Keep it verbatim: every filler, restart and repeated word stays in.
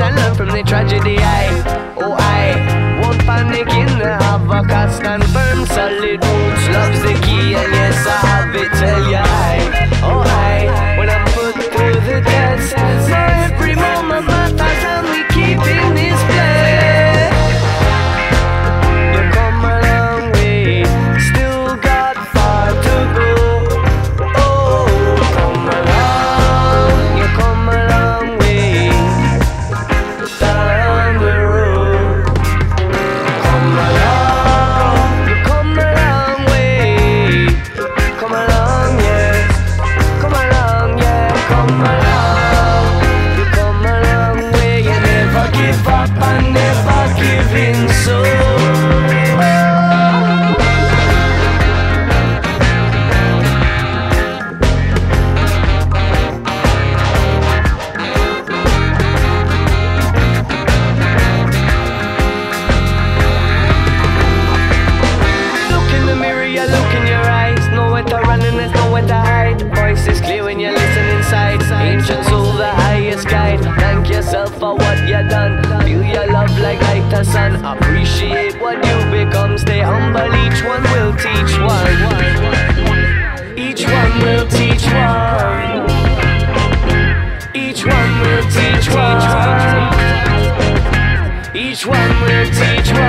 and learn from the tragedy. I, oh I, won't panic in the havoc. I stand firm, solid roots, love's the key, and yes I have it. Tell ya I, oh I, when I'm put through the test, every moment matters and we keep in this place. You come a long way, still got far to go. Oh, come along, you come a long way down the road. Come along, you come a long way. Come along, yes, come along, yeah, come along. You come a long way, you never give up and never give in. So look in the mirror, you look in your eyes. Nowhere to run and there's nowhere to hide. Voice is clear when you listen inside. Ancient soul, the highest guide. Thank yourself for what you done. Feel your love like light as sun. Appreciate what you become. Stay humble, each one will teach one. Each one will teach one. Each one will teach one. Each one will teach one.